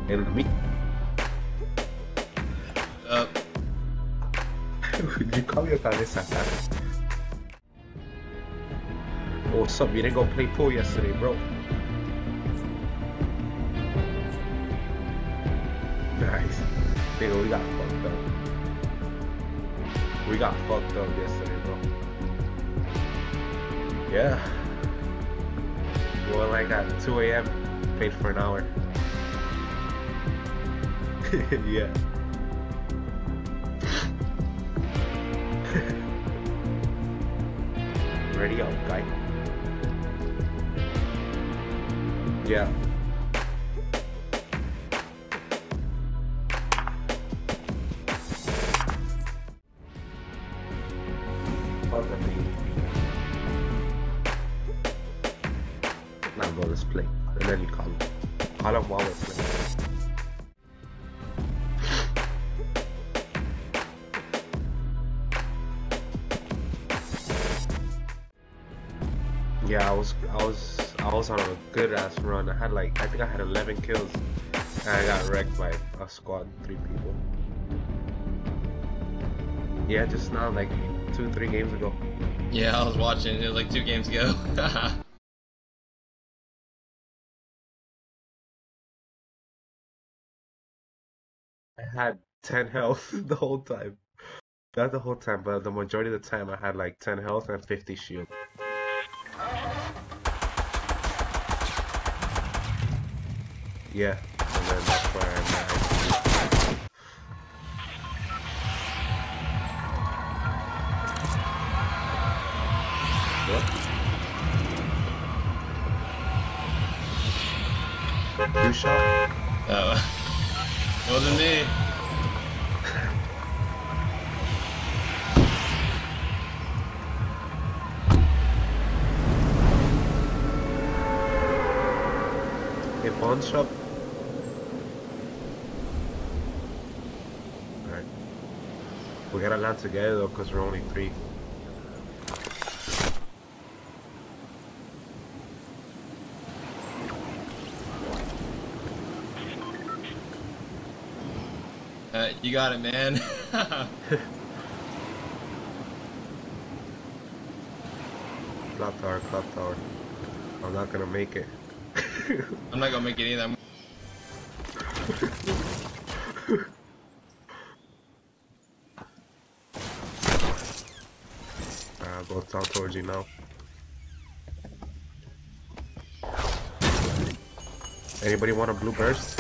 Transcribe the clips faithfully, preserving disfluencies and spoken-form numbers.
El me. Uh, You call your cabeza, cara. Oh, what's up? You didn't go play pool yesterday, bro. Nice. Nigga, we got fucked up. We got fucked up yesterday, bro. Yeah. Well, like at two A M paid for an hour. Yeah. Ready up, guy. Yeah. Now go, let's play. And then you call him. Call him while we're playing. Yeah, I was, I was, I was on a good ass run. I had like, I think I had eleven kills, and I got wrecked by a squad, three people. Yeah, just now, like two, three games ago. yeah, I was watching. It was like two games ago. I had ten health the whole time. Not the whole time, but the majority of the time I had like ten health and fifty shield. Yeah, and then that's where I'm at. What? You shot? Oh, wasn't me. Hey, pawn shop? Alright. We gotta land together though, because we're only three. Uh, you got it, man. Clock tower, clock tower. I'm not gonna make it. I'm not gonna make it either. I'm I'll go down towards you now. Anybody want a blue burst?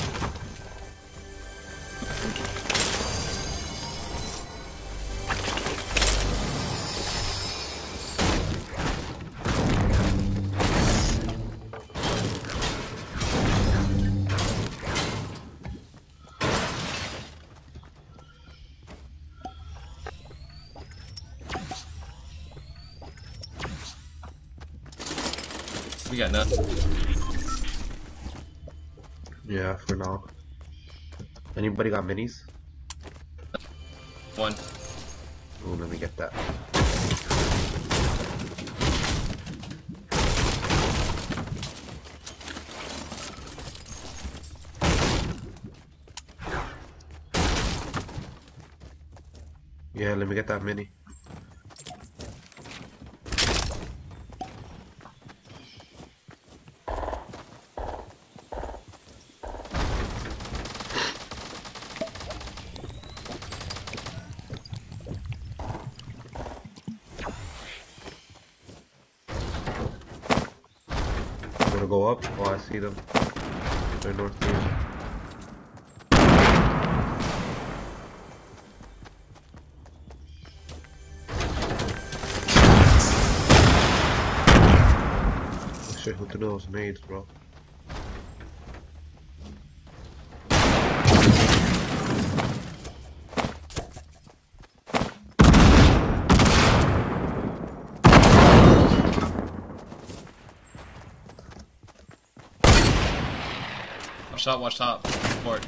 We got nothing. Yeah, for now. Anybody got minis? One. Oh, let me get that. Yeah, let me get that mini. Gonna go up. Oh, I see them. They're northeast. Oh shit, who threw those nades, bro? Watch top, watch top. Support.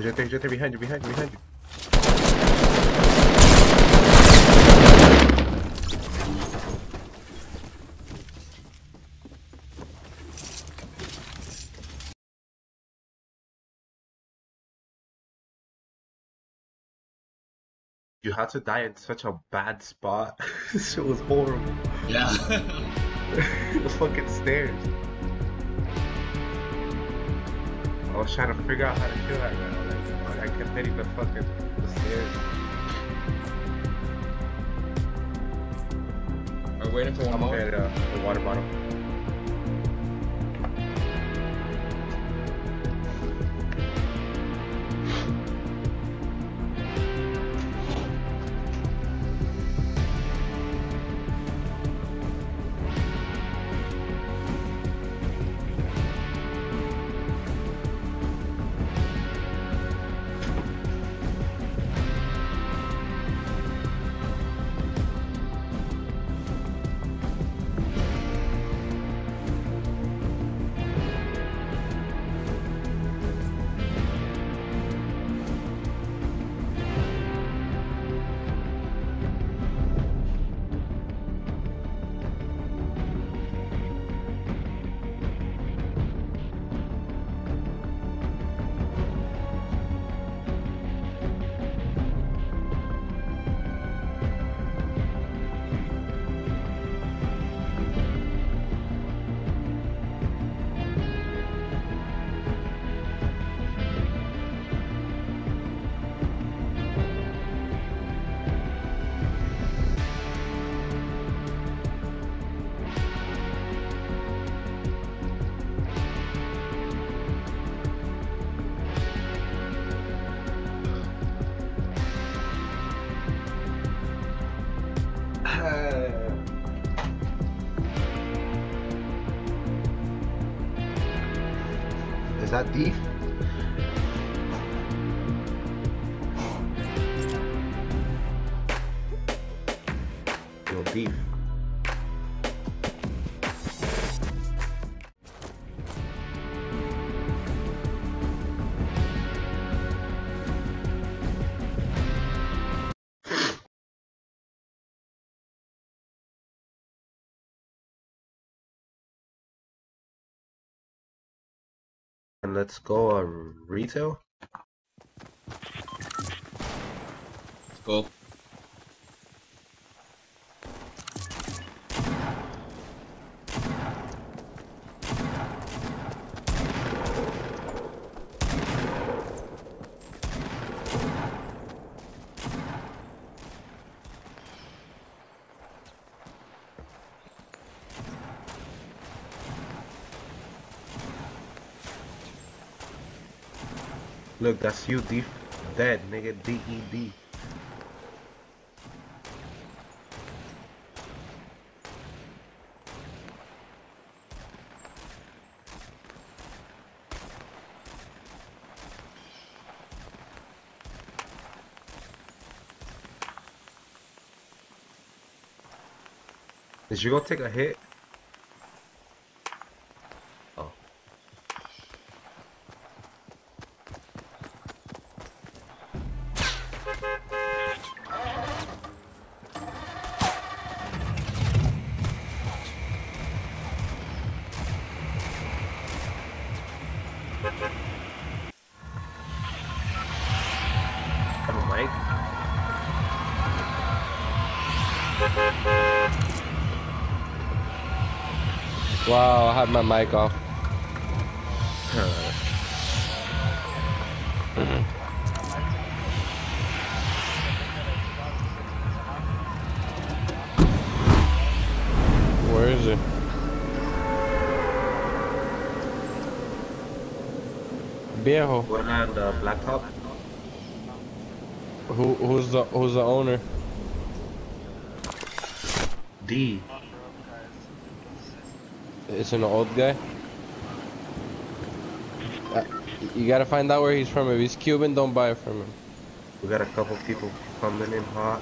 right there, he's right there, behind you, behind you, behind you. You had to die in such a bad spot. This shit was horrible. Yeah. The fucking stairs. I was trying to figure out how to kill that guy. Like, I kept hitting the fucking the stairs. We're waiting for one I'm more. okay, uh, the water bottle. Is that beef? Yo, beef. And let's go uh, retail. Let's go. Look, that's you, D. Dead, nigga. D E D. Did you go take a hit? Oh. Have a mic? Wow, I had my mic off. Where is it? Viejo. One on the blacktop. Who who's the who's the owner? D. It's an old guy. Uh, you gotta find out where he's from. If he's Cuban, don't buy it from him. We got a couple people coming in hot.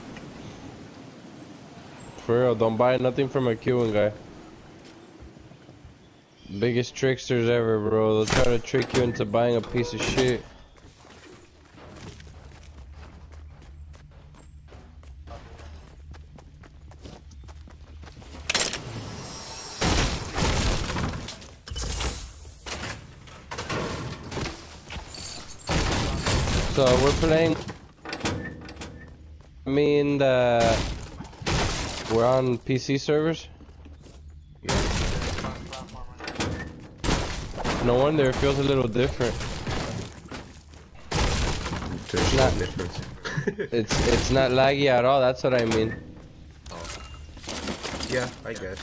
For real, don't buy nothing from a Cuban guy. Biggest tricksters ever, bro. They'll try to trick you into buying a piece of shit. So we're playing. I mean, the we're on P C servers. No wonder it feels a little different. There's not- no difference. It's it's not laggy at all. That's what I mean. Yeah, I guess.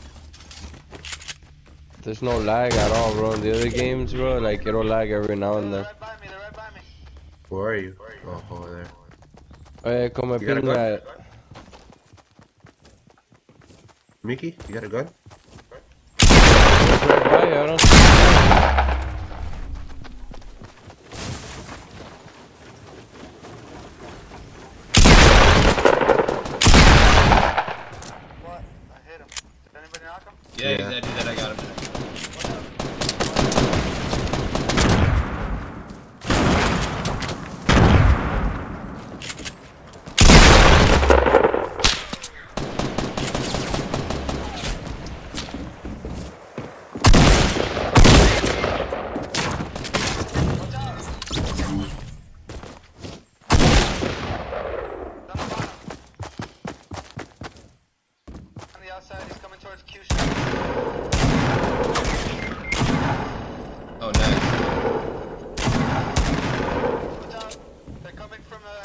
There's no lag at all, bro. In the other games, bro, like it'll lag every now and then. Right by me, they're right by me. Where are you? Oh, over there. Oye, como You got a pinga. Mickey, you got a gun? Right by you, I don't see. What? I hit him. Did anybody knock him? Yeah, Yeah. he's dead, he's dead, I got him. Watch out! Down the bottom. On the outside, he's coming towards Q shot. Oh, nice. Watch out! They're coming from uh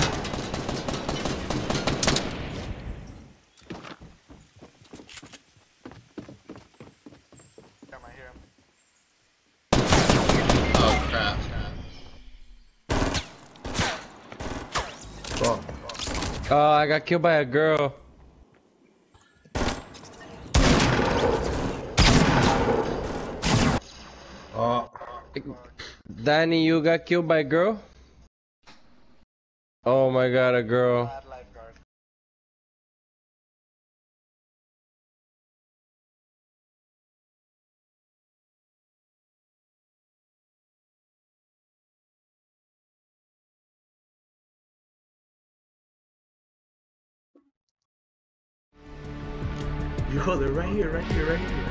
Damn, I hear him. Oh, crap. Oh, Oh, I got killed by a girl. oh. Danny, you got killed by a girl? Oh my god, a girl. Bad lifeguard. Yo, they're right here, right here, right here.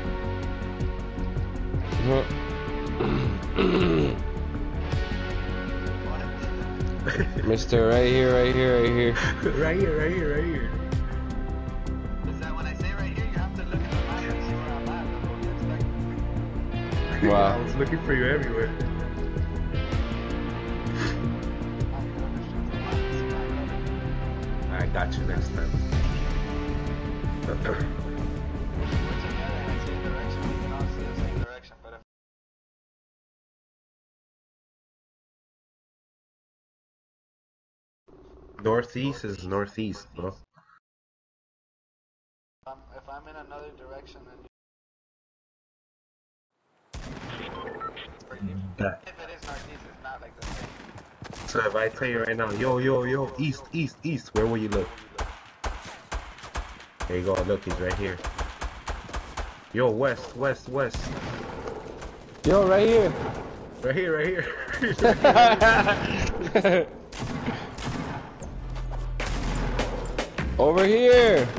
What? Mister, right here, right here, right here. Right here, right here, right here. Is that when I say right here, you have to look at the map and see where I'm at? That's what you expect. Wow. I was looking for you everywhere. I got you next time. We're together in the same direction. We can all see the same direction, but if Northeast is northeast, bro. I'm, if I'm in another direction, then you... That. If it is northeast, it's not like the same. So if I tell you right now, yo, yo, yo, east, east, east, where will you look? There you go, look, he's right here. Yo, west, west, west. Yo, right here. Right here, right here. Over here.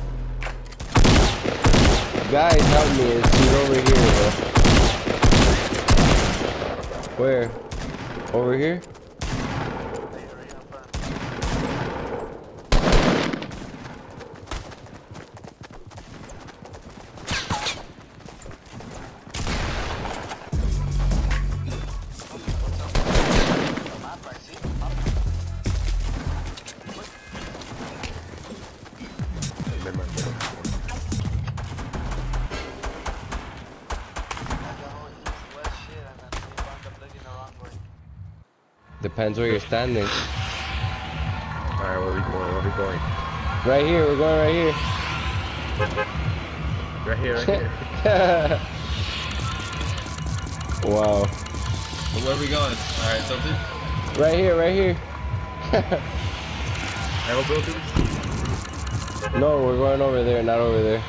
Guys, help me. It's he's over here, bro. Where? Over here? Later, right in front of me. What's up? The map, I see. Up. Remember, That's the whole east-west shit, and then we wound up looking the wrong way. Depends where you're standing. alright, where we going, where we going? Right here, we're going right here. Right here, right here. Wow. So where are we going? Alright, Tilted? Right here, right here. L buildings? No, we're going over there, not over there.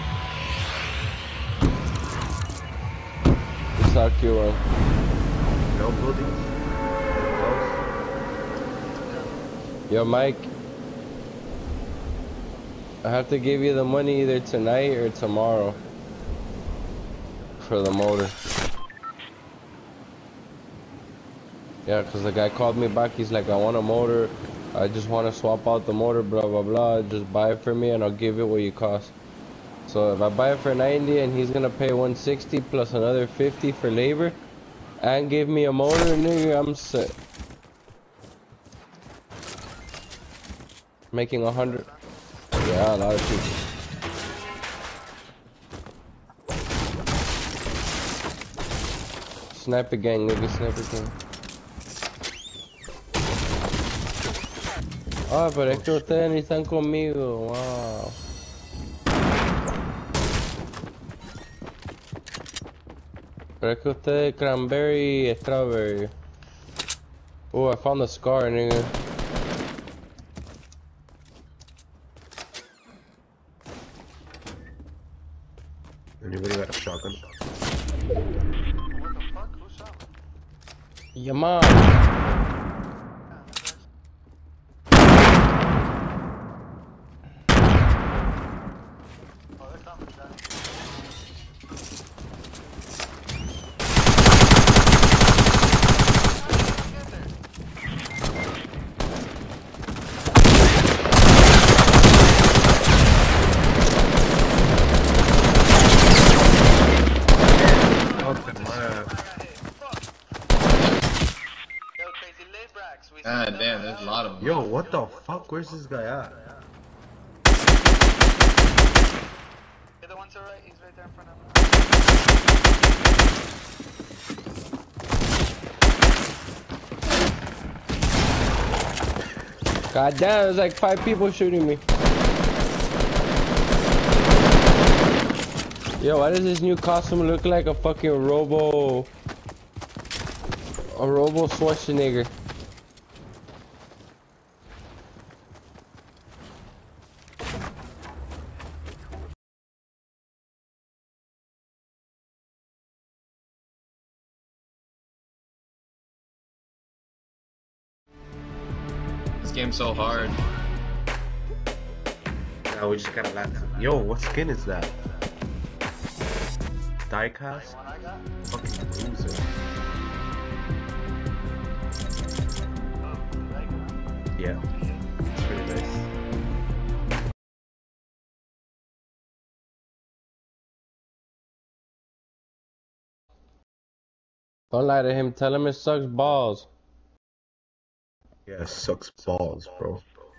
We saw Q one. No buildings? Yo, Mike. I have to give you the money either tonight or tomorrow. For the motor. Yeah, because the guy called me back. He's like, I want a motor. I just want to swap out the motor, blah, blah, blah. Just buy it for me and I'll give it what you cost. So if I buy it for ninety and he's going to pay one sixty plus another fifty for labor and give me a motor, nigga, I'm set. Making a hundred. Yeah, a lot of people. Sniper gang, nigga, sniper gang. Ah, pero es que ustedes ni están conmigo, wow. Pero es que ustedes cranberry y strawberry. Oh, I found the scar, nigga. Anybody got a shotgun? What the fuck? Who shot me? Your mom. Yeah, that guy's- Oh, they're coming, Johnny. Get there. Yo, crazy Librax, we God sent damn, them there's a out. lot of them. Yo, what the fuck? Where's this guy at? You're the one to the right, he's right there in front of me. God damn, there's like five people shooting me. Yo, why does this new costume look like a fucking Robo... A Robo Schwarzenegger? This game's so hard. Now we just gotta laugh. Yo, what skin is that? Diecast? One I got? Fucking loser. Oh, you like it, huh? Yeah, it's pretty nice. Don't lie to him, tell him it sucks balls. Yeah, it sucks balls, bro.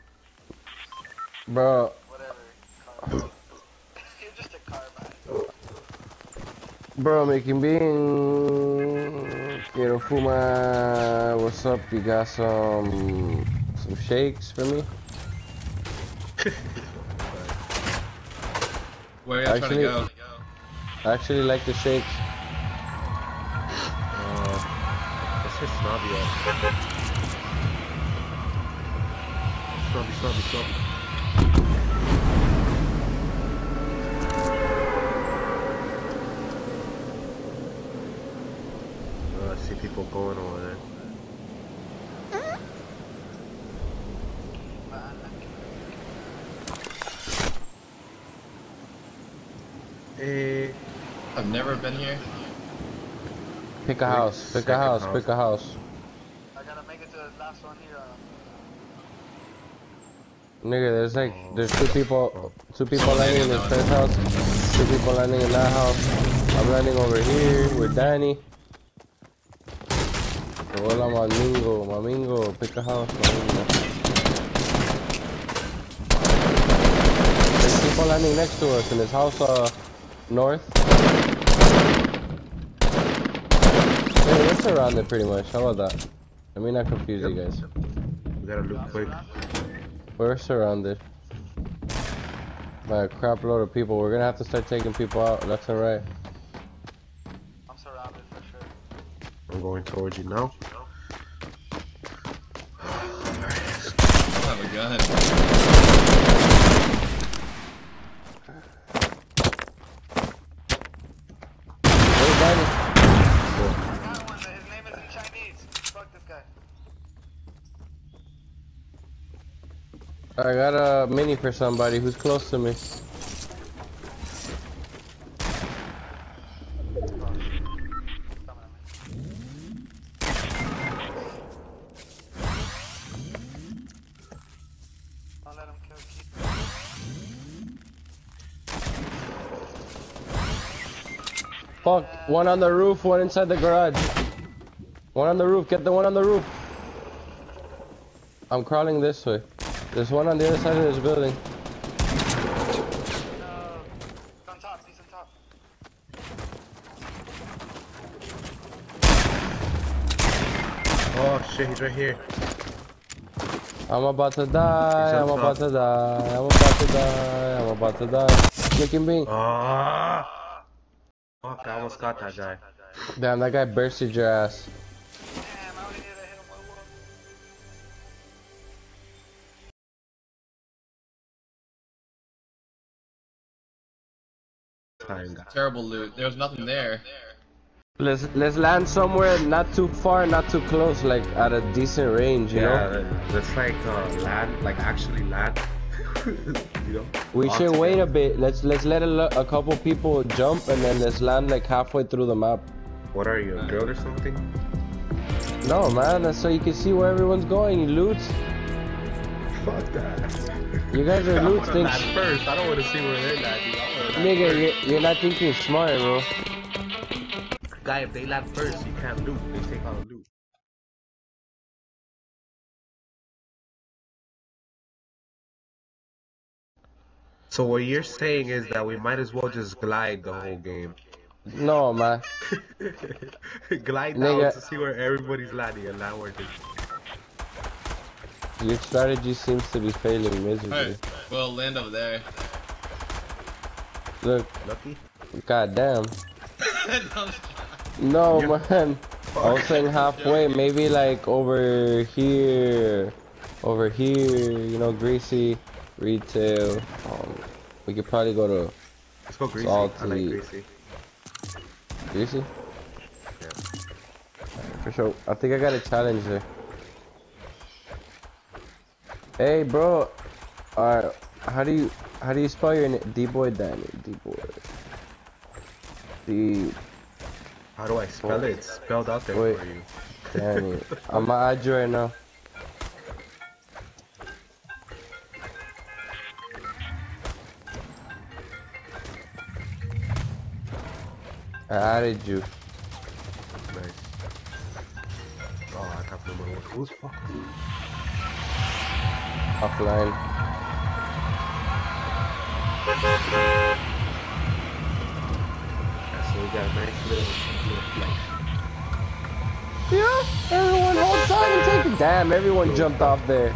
Bro, Whatever. Car- You're just a car man. bro, making bean. Quiero fumar. What's up? You got some some shakes for me? Where are y'all trying Actually- to go? I actually like the shakes. Uh, let's hit Snobby up. Snobby, snobby, snobby. Uh, I see people going over there. Eh, I've never been here. Pick a house, pick a Second house, house. pick a house. I gotta make it to the last one here. Uh, Nigga, there's like, there's two people, two people Someone landing in landing this down. first house, two people landing in that house. I'm landing over here with Danny. Hola, Mamingo, Mamingo, pick a house, Mamingo. There's people landing next to us in this house, uh, north. Hey, we're surrounded pretty much, how about that? Let me not confuse you guys. we gotta loot quick. We're surrounded by a crap load of people. We're gonna have to start taking people out left and right. I'm surrounded for sure. I'm going towards you now. I don't have a gun. Hey, Danny. I got one, his name is in Chinese. Fuck this guy. I got a mini for somebody who's close to me. Coming at me. Fuck, one on the roof, one inside the garage. One on the roof, get the one on the roof. I'm crawling this way. There's one on the other side of this building. No. He's on top, he's on top. Oh shit, he's right here. I'm about to die, He's I'm on about top. to die, I'm about to die, I'm about to die. Look at me. Ah! Fuck, I almost got that guy. Damn, that guy bursted your ass. Damn, I only need to hit him with one. Time guy. Terrible loot. There was nothing there. Let's let's land somewhere not too far, not too close, like at a decent range, you Yeah, know? that's like uh, land, like actually land. You know? We All should wait a together. bit. Let's let's let a, lo- a couple people jump and then let's land like halfway through the map. What are you, a girl or something? No, man, that's so you can see where everyone's going. You loot. Fuck that. You guys are I loot wanna things. land first. I don't want to see where they're landing. I wanna land Nigga, first. you're, you're not thinking smart, bro. Guy, if they land first, you can't loot. They take all the loot. So what you're saying is that we might as well just glide the whole game. No, man. Glide down Nigga. to see where everybody's landing and land where they. Your strategy seems to be failing miserably. Alright, well, land over there. Look, Lucky? goddamn. No, You're- man. I was saying halfway, maybe like over here, over here. You know, greasy retail. Um, we could probably go to Let's go greasy. Salty. I like greasy. greasy. Yeah. For sure. I think I got a challenge there. Hey, bro. Alright, how do you how do you spell your name? D-boy Danny. D-boy. D. How do I spell it? It's spelled out there Wait. for you. Danny. I'm gonna add you right now. I added you. Nice. Oh, I can't remember what. Who's fucking? Offline. Yeah, so we got a nice little, little flight. Yeah, everyone hold tight and take it. Damn, everyone jumped off there.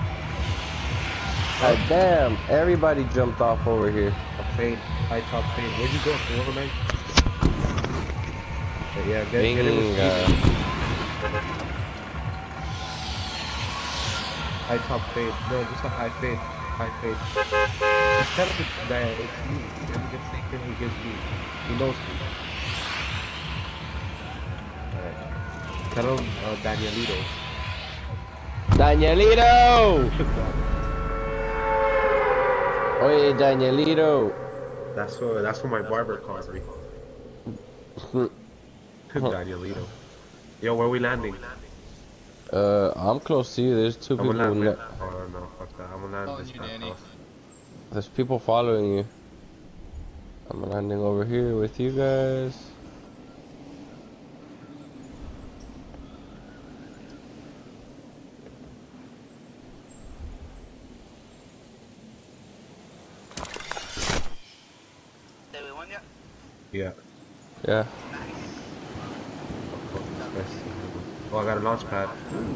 God damn, everybody jumped off over here. Top fade, high top fade. Where'd you go? Four man? But yeah, get, get it with Bingo. speed. High top fade. No, just a high fade. High fade. Just tell him it's, that it's me. When he gets taken, he gives me. He knows me. Alright. Tell him uh, Danielito. Danielito! Oye, Danielito. That's what that's what my barber calls me. Danielito. Yo, where we landing? Uh, I'm close to you. There's two I'm people. gonna land. Ne- with- Oh no, fuck that. I'm gonna land Following this you, back Danny. house. There's people following you. I'm landing over here with you guys. Did we win yet? Yeah. Yeah. Oh, I got a launch pad.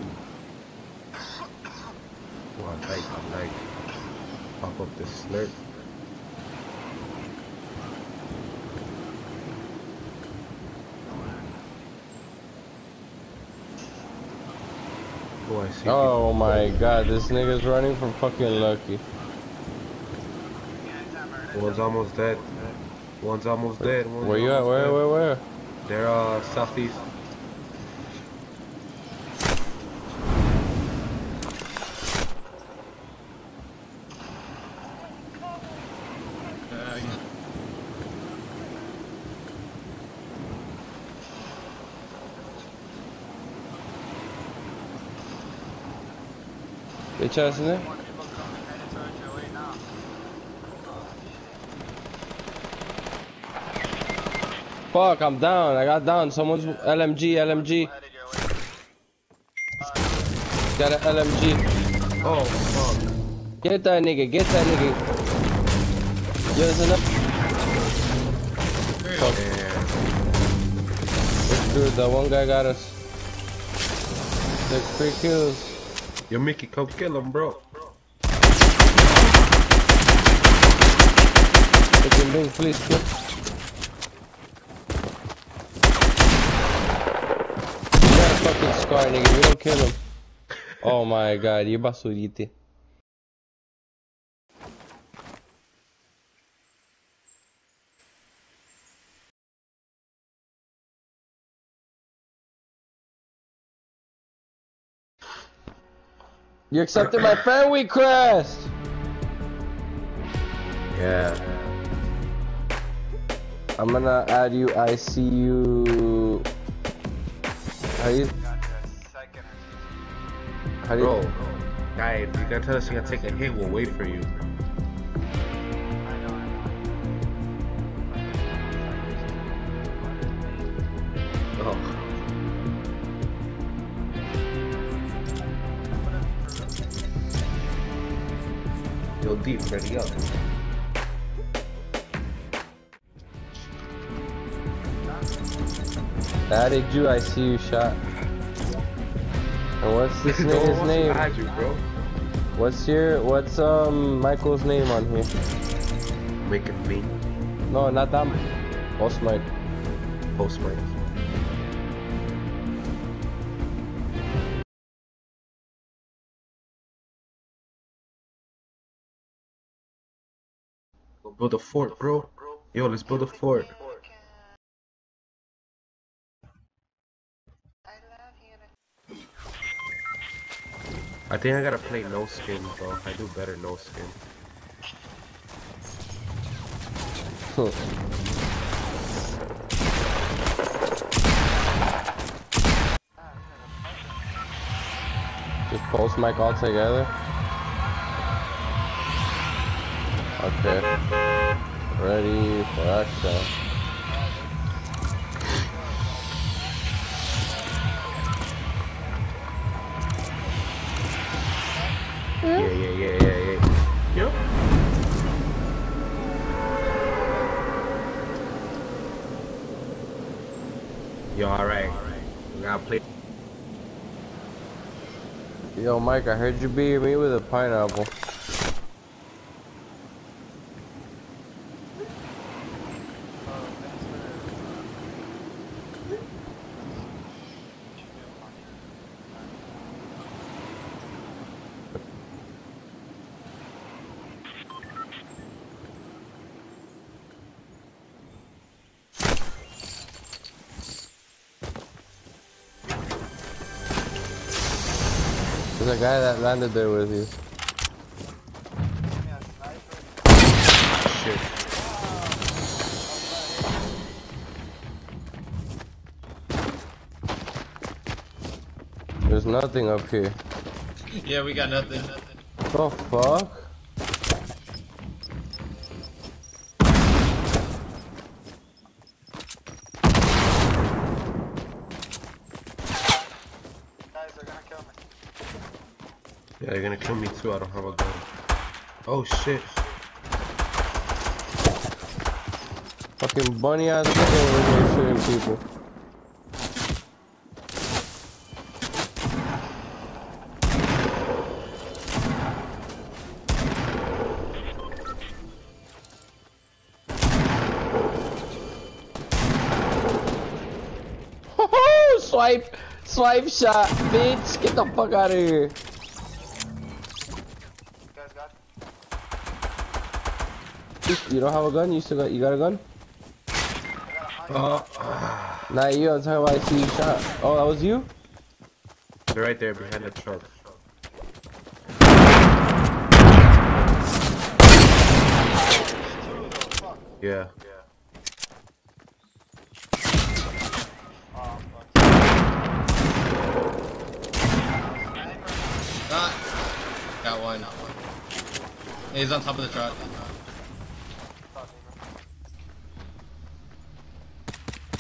Oh, I like, I like. Pop up this slurp. Oh, I see. Oh my god, this nigga's running from fucking Lucky. people. One's almost dead. One's almost dead. One's Where you at? almost Where, dead. where, where? They're uh southeast. Uh, Bitch ass in there? More people coming headed towards your way now. Fuck, I'm down. I got down. Someone's L M G, L M G. Headed your way. Got an L M G. Oh, fuck. Get that nigga, get that nigga. Yo, there's enough. Fuck. Damn. Dude, that one guy got us. Like three kills. Yo, Mickey, come kill him, bro. Take him big, please. Kill. You got a fucking scar, nigga. We don't kill him. Oh my god, you basurite. You accepted my friend request! Yeah. I'm gonna add you, I see you... How you... Got a second or How do you... Bro, guys, you gotta tell us you gotta take a hit, we'll wait for you. two. I know, I know. Oh. Yo, deep, ready up. Added you, I see you shot. And what's this No one nigga's wants to name? add you, bro. What's your, what's um Michael's name on here? Make it me. No, not that. Post Mike. Post Mike. Go build a fort, bro. Yo, let's build a fort. I think I gotta play no skin, bro. I do better no skin. Just post Mike all together. Okay. Ready for action. Yeah, yeah, yeah, yeah, yeah. Yep. Yo, alright. We gotta play. Yo, Mike, I heard you beat me with a pineapple. There's a guy that landed there with you. Shit. There's nothing up here. Yeah, we got nothing. The fuck? Yeah, they're gonna kill me too. I don't have a gun. Oh shit. Fucking bunny ass nigga over here shooting people. Swipe, swipe shot, bitch. Get the fuck out of here. You don't have a gun? You still got? You got a gun? Uh, Not you. I'm talking about I see you shot. Oh, that was you? they're right there behind the truck. Yeah. Ah, got one. Yeah, he's on top of the truck.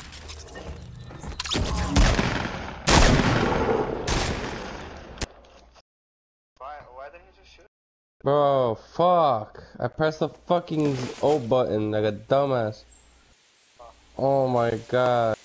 why did he just shoot? Bro, fuck. I pressed the fucking O button like a dumbass. Oh my god.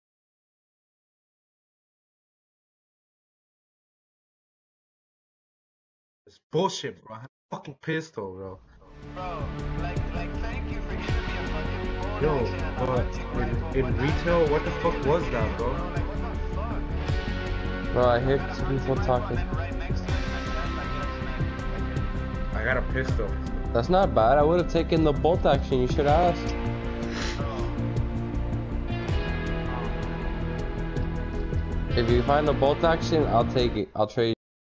It's bullshit, bro. I have a fucking pistol, bro. Bro, like, like, thank you for giving me a fucking bolt Yo, action and a but hunting in, rifle, in but retail, what the fuck was that, bro? bro, like, what the fuck? Bro, I hear two Hunting people rifle talking. and then right next to it, my friend, like, yes, man. I got a pistol. That's not bad. I would have taken the bolt action. You should have asked. If you find the bolt action, I'll take it. I'll trade.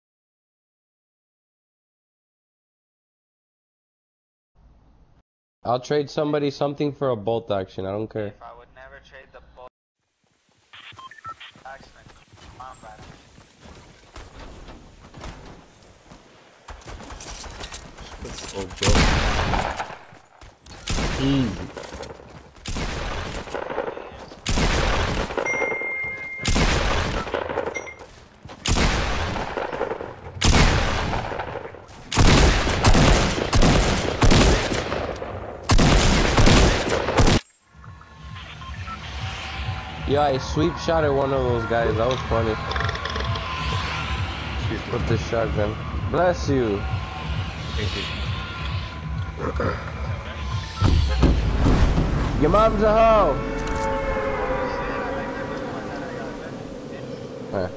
I'll trade somebody something for a bolt action. I don't care. If I would never trade the bolt action and combat. Oh, bro. Easy. Yeah, I sweep shot at one of those guys. That was funny. With the shotgun. Bless you. Thank you. Your mom's a hoe. Eh.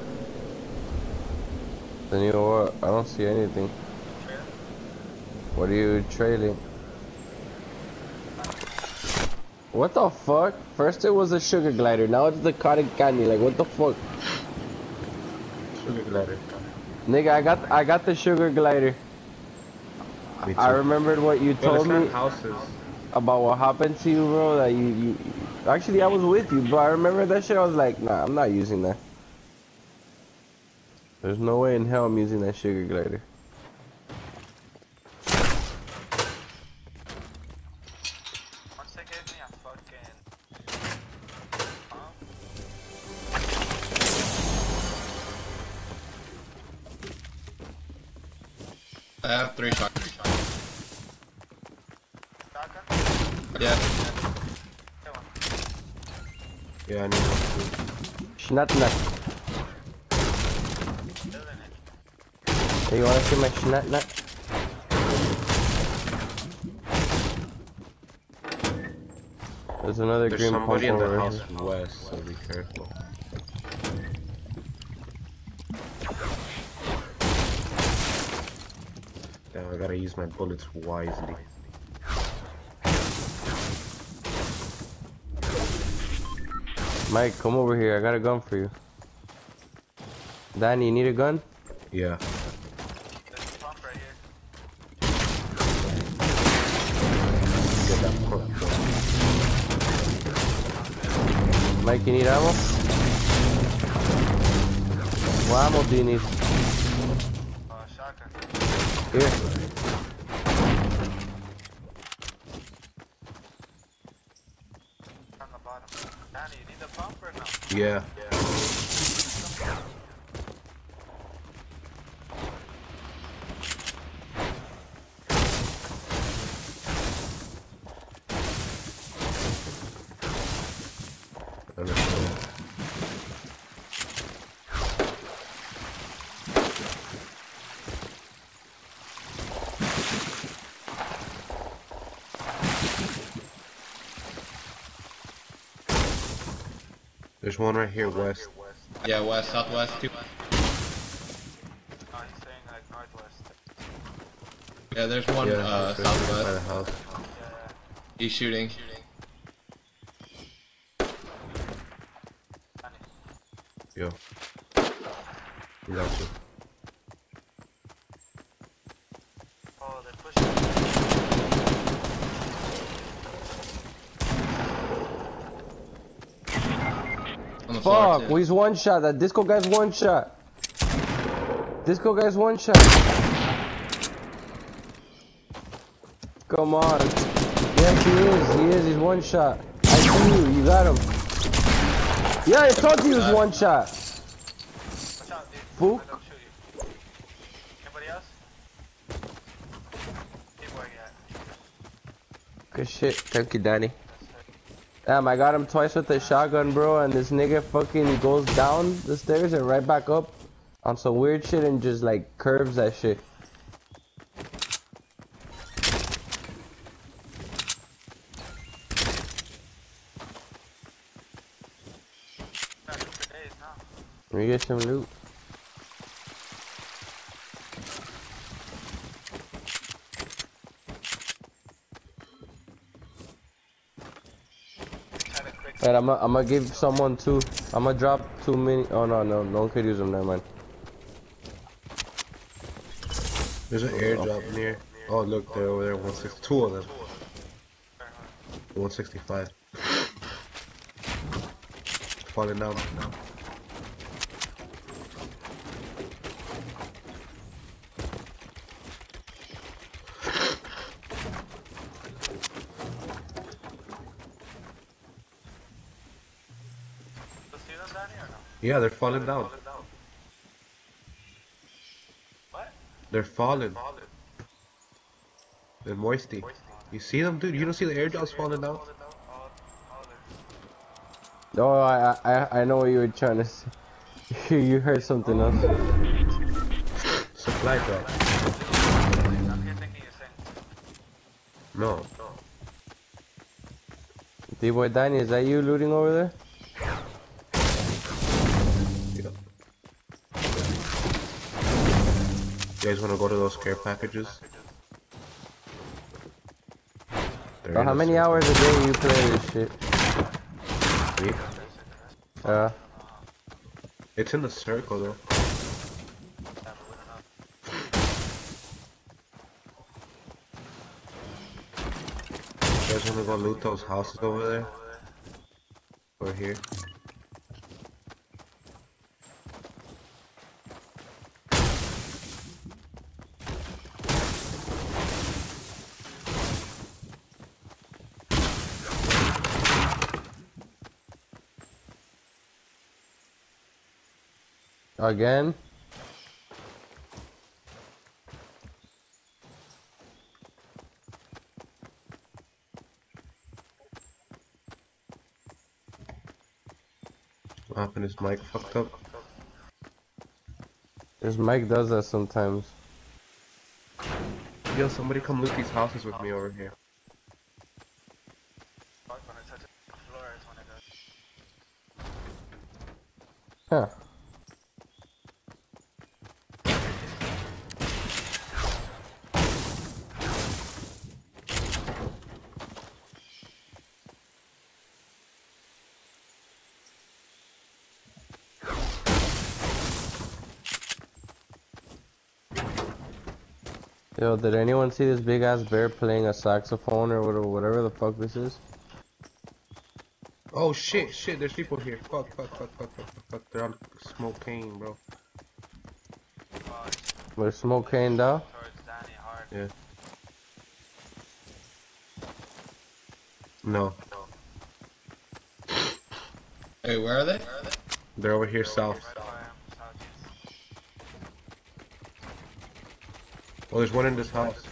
Then you know what? I don't see anything. What are you trailing? What the fuck? First it was a sugar glider, now it's the cotton candy. Like what the fuck? Sugar glider. Nigga, I got I got the sugar glider. Me too. I remembered what you Well, told it's not me houses. about what happened to you, bro. That you, you actually I was with you, bro. I remember that shit. I was like, nah, I'm not using that. There's no way in hell I'm using that sugar glider. Once they gave me a fucking I have three shots. shotgun. Yeah. Get one. Yeah, I need one Schnat nut. Isn't it? Hey, you wanna see my schnat nut? There's another There's green somebody pump in the over house here. west, so be careful. Damn, I gotta use my bullets wisely. Mike, come over here. I got a gun for you. Danny, you need a gun? Yeah. There's a pump right here. Get that cork, bro. Mike, you need ammo? What ammo do you need? Uh, shotgun. Here. On the bottom. Danny, you need the pump or no? Yeah. Understand. There's one right here west. Yeah, west, southwest, two. Oh, he's saying like northwest. Yeah, there's one Yeah, uh, right by the southwest. house. Yeah, yeah. He's shooting. Danny. Yo. We got you. Oh, they're pushing. On the floor, Fuck, too. he's one shot. That disco guy's one shot. Disco guy's one shot. Come on. Yes, he is. He is. He's one shot. I see you. You got him. Yeah, I told you he was one shot. Watch out, dude. Fook. Let them shoot you. Anybody else? Good shit. Thank you, Danny. Damn, I got him twice with the shotgun, bro, and this nigga fucking goes down the stairs and right back up on some weird shit and just like curves that shit. Let me get some loot. Alright, I'm gonna I'm gonna give someone two. I'm gonna drop two mini. Oh no, no, no one could use them. Never mind. There's an airdrop near. Oh look, they're over there. one sixty. Two of them. one sixty-five. Falling down. Yeah, they're falling down. What? They're falling. They're moisty. You see them, dude? You don't see the airdrops falling down? Oh, I I I know what you were trying to say. You heard something else. Supply drop. No. D-Boy Danny, is that you looting over there? You guys want to go to those care packages? Oh, how many hours a day you play this shit? Me? Uh. It's in the circle though. You guys want to go loot those houses over there? Or here? Again? What happened? Is Mike fucked up? This Mike does that sometimes. Yo, somebody come loot these houses with me over here. Huh. Yo, did anyone see this big ass bear playing a saxophone or whatever, whatever the fuck this is? Oh shit, shit, there's people here. Fuck, fuck, fuck, fuck, fuck, fuck, fuck. They're on smoking, bro. We're smoking down? Yeah. No. Hey, where are they? They're over here south. Oh, there's one in this house.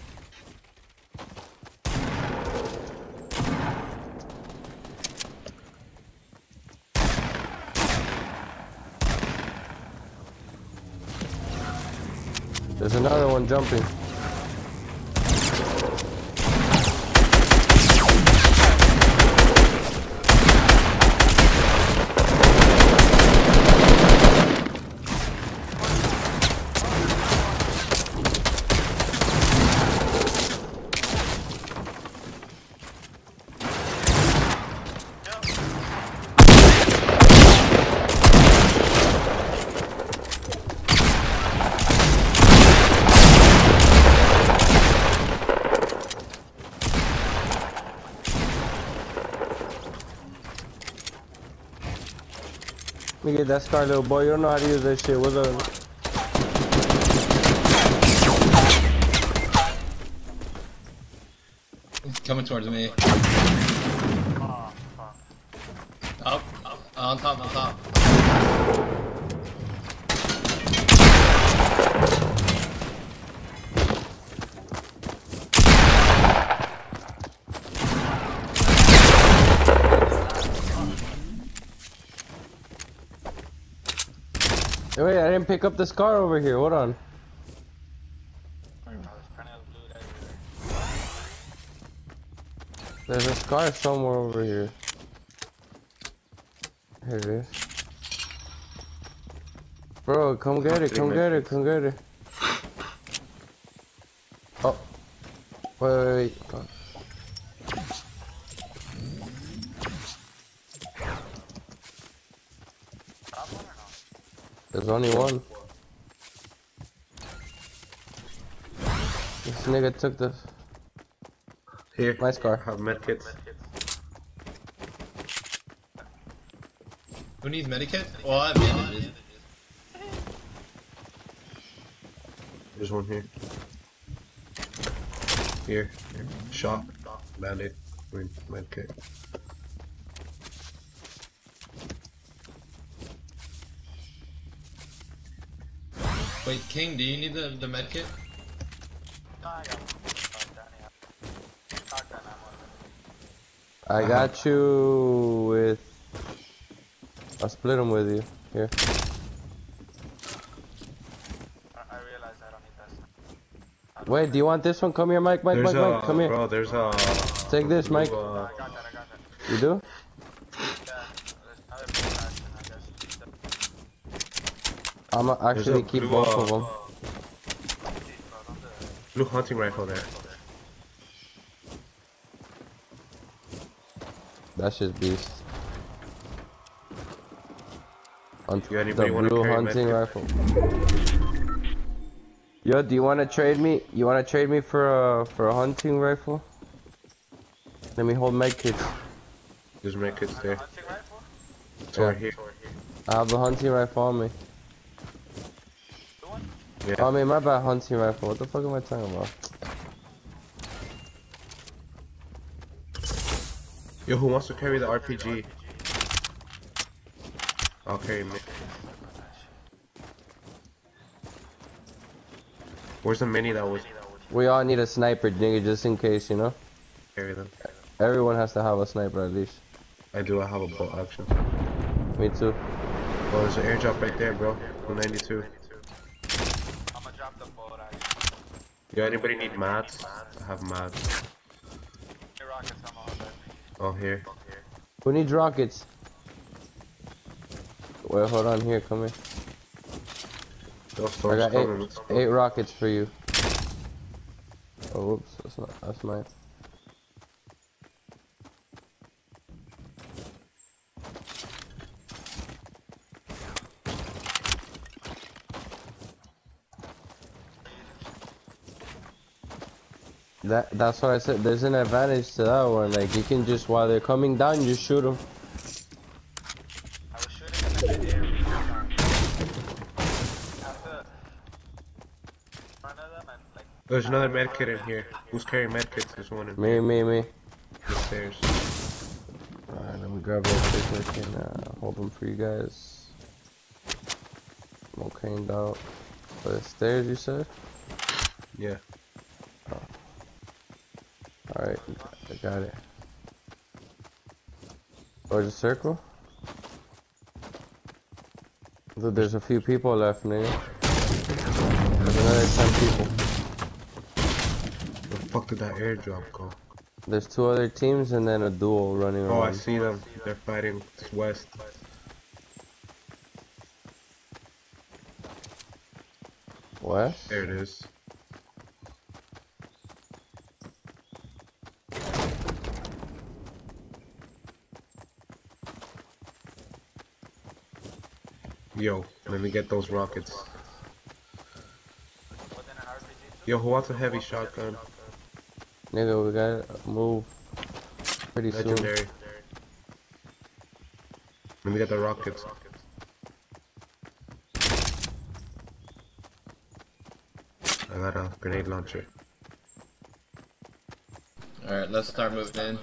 There's another one jumping. Let me get that scar, little boy. You don't know how to use that shit. What's up? It's coming towards me. Up, up, on top, on top. pick up the scar over here. Hold on. There's a scar somewhere over here. Here it is. Bro, come get it, come get it, come get it. Oh. Wait, wait, wait. Oh. There's only one. This nigga took the... Here. My scar. I have medkits. Who needs medikit? Well, I have bandages. There's one here. Here. Here. Shot. Band-aid. Green medkit. Wait, King, do you need the, the medkit? No, I got one. Oh, Danny, I- shotgun ammo. I got you with... I'll split them with you. Here. I, I realize I don't need that. Wait, do you want this one? Come here, Mike, Mike, There's Mike, a, Mike. Come here. bro, there's a... Take this, Mike. Uh, I got that, I got that. You do? Yeah, there's another full action, I guess. I'ma actually a keep blue, both uh, of them. Jeez, bro, don't do it. blue hunting rifle there. That's just beast. On You anybody the wanna blue carry hunting medkit? rifle. Yo, do you want to trade me? You want to trade me for a for a hunting rifle? Let me hold medkits. There's medkits there. Hunting rifle? It's Yeah. right here. I have the hunting rifle on me. The one? Yeah. Oh, I mean, my bad, hunting rifle. What the fuck am I talking about? Yo, who wants to carry the R P G? I'll carry me. Where's the mini that was We all need a sniper, nigga, just in case, you know. carry them? Everyone has to have a sniper at least. I do. I have a bolt action. Me too. Oh, there's an airdrop right there, bro. one ninety-two. I'm gonna drop the bullet action. Yo, anybody need mats? I have mats. Hey, rockets, I'm gonna hold that. Oh, here. Who needs rockets? Wait, hold on here. Come here. Those I storms got coming. eight, Let's go. eight rockets for you. Oh, whoops, that's not, that's mine. That, that's what I said, there's an advantage to that one, like you can just, while they're coming down, you shoot them. I was shooting in the mid-air. After front of them and like There's another medkit in here. Who's carrying medkits? There's one in Me, me, me. the stairs. Alright, let me grab real quick so I can uh, hold them for you guys. I'm okay out. For the stairs, you said? Yeah. Alright, I got it. Or the circle? Look, there's a few people left, nigga. There's another ten people. Where the fuck did that airdrop go? There's two other teams and then a duo running Oh, I around. see them. They're fighting. It's west. West? There it is. Yo, let me get those rockets. within an R P G. Yo, who wants a heavy shotgun? Nigga, we gotta move pretty soon. Legendary. Let me get the rockets. I got a grenade launcher. Alright, let's start moving in.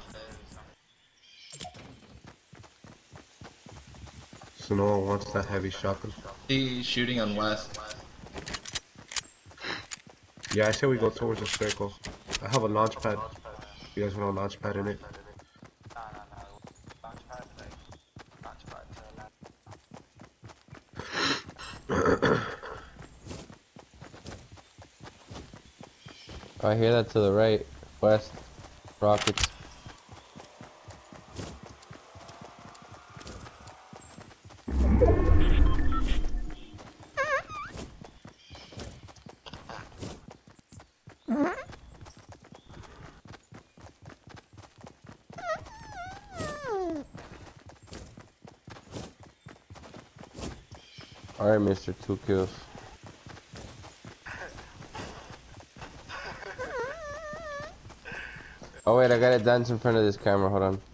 So no one wants that heavy shotgun. See shooting on west. Yeah, I say we go towards the circle. I have a launch pad. You guys want a launch pad in it? No, no, no. Launch pad, like launch pad to land. I hear that to the right, west, rockets. Alright, Mister Two Kills. Oh wait, I gotta dance in front of this camera, hold on.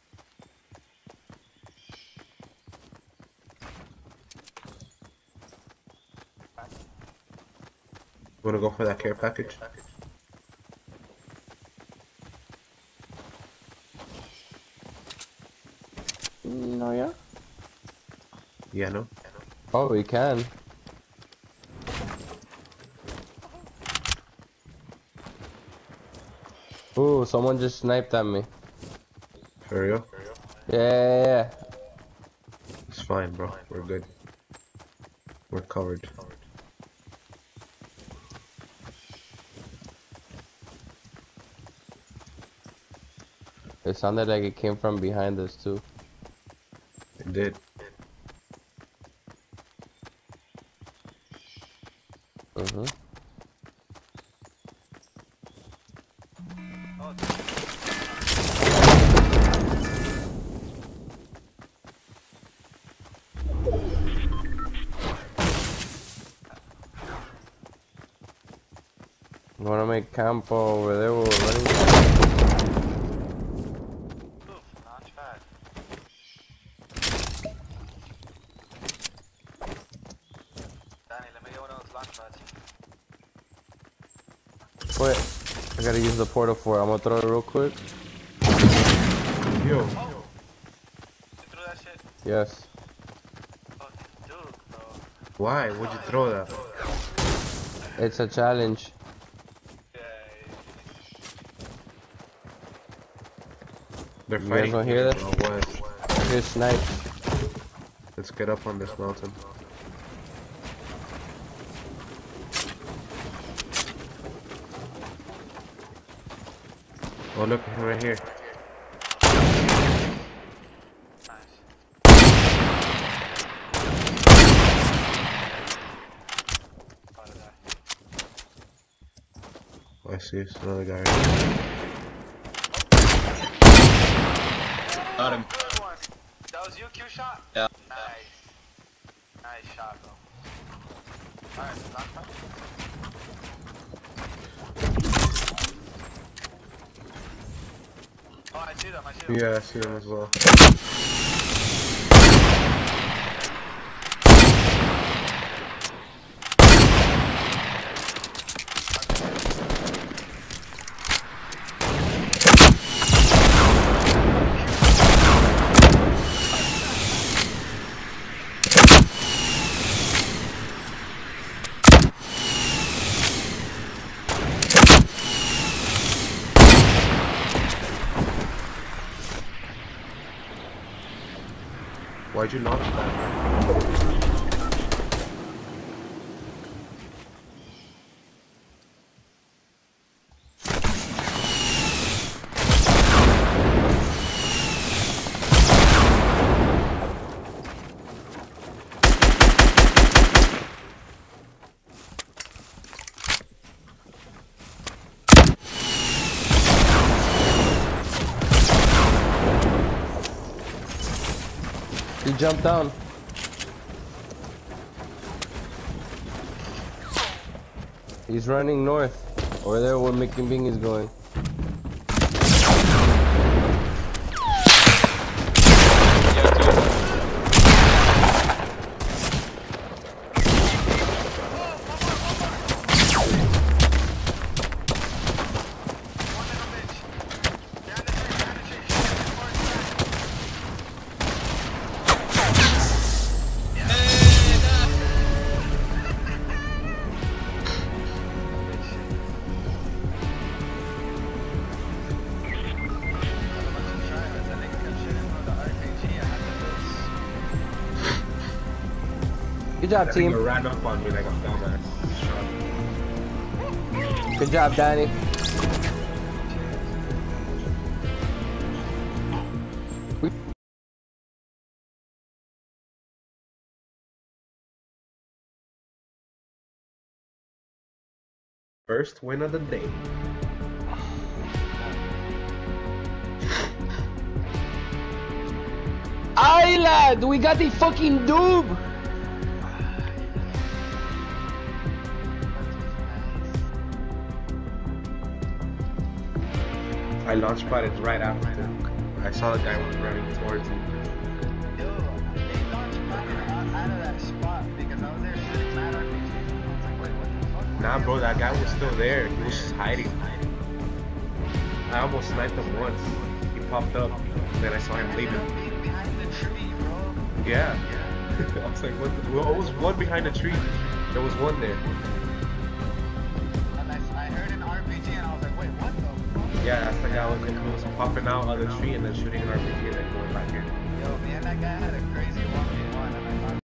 Wanna go for that care package? No, yeah? Yeah, no? Oh, we can. Ooh, someone just sniped at me. For real? Yeah, yeah, yeah. It's fine, bro. We're good. We're covered. It sounded like it came from behind us too. It did. Mm-hmm. You wanna make camp over there while we're running? Oof, not bad. Danny, let me get one of those launch pads. Wait, I gotta use the portal for it. I'm gonna throw it real quick. Yo, Oh! You threw that shit? Yes. Fucking Duke, bro. why? Would you throw that? It's a challenge. Yeah, They're You guys fighting. don't hear here, that? bro. West. Here's snipe. Let's get up on this mountain. Oh, look, right here. nice. Part of that. Oh, I see. It's another guy right here. Got him. Good one. That was you, Q shot? Yeah. Nice. Nice shot, bro. Alright, launch pad. Oh, I see them, I see them. Yeah, I see him as well. Why'd you launch that, man? He jumped down. He's running north. Over there where Mickey Bing is going. One little bitch. Down the tree, down the tree. Shoot him for his Good job, That thing team. ran up on me like a dumbass. Good job, Danny. First win of the day. Aye, lad, we got the fucking doob. I launch padded right after. I saw the guy was running towards me. Yo, they launched padded out out of that spot because I was there shooting mad R P Gs. I was like, wait, what the fuck? Nah, bro, that guy was still there. He was just hiding. I almost sniped him once. He popped up, then I saw him leaving. Being behind the tree, bro. Yeah. I was like, what the? Well, it was one behind the tree. There was one there. And I, I heard an R P G and I was like, wait, what the fuck? Yeah, that's the guy was, he was popping out of the tree and then shooting an R P G and then going back in. Yo, me and that guy had a crazy one v one.